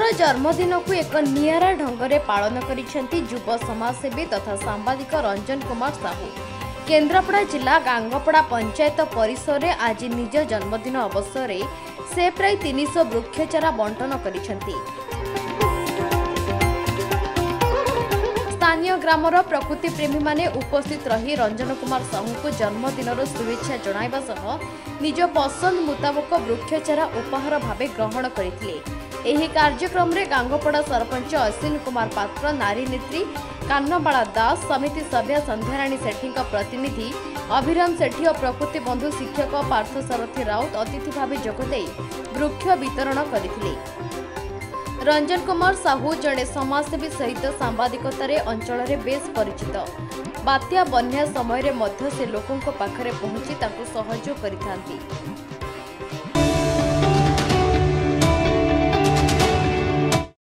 ନିଜର जन्मदिन को एक नियारा ढंगरे पालन करिसेंती युव समाजसेवी तथा सांबादिक रंजन कुमार साहू। केन्द्रापड़ा जिला गांगपड़ा पंचायत परिसर में आज निज जन्मदिन अवसर में से प्राय 300 वृक्षचारा बंटन करिसेंती। स्थानीय ग्रामर प्रकृति प्रेमी माने उपस्थित रही रंजन कुमार साहू को जन्मदिन शुभेच्छा जणाइबा सह निज पसंद मुताबक वृक्षचारा उपहार भावे ग्रहण करथिले। एही कार्यक्रम रे गांगपड़ा सरपंच अश्विन कुमार पात्र, नारी नेत्री कान्नबाला दास, समिति सभ्य संध्याराणी सेठी प्रतिनिधि अभिराम सेठी और प्रकृति बंधु शिक्षक पार्थसारथी राउत अतिथि भावे जोगदे वृक्ष वितरण करथिले। रंजन कुमार साहू जड़े समाजसेवी सहित सांबादिकतार अंचल में बेस परिचित। बात्या बन्या समय से लोकों पाखरे पहुंची सहयोग करिथांती।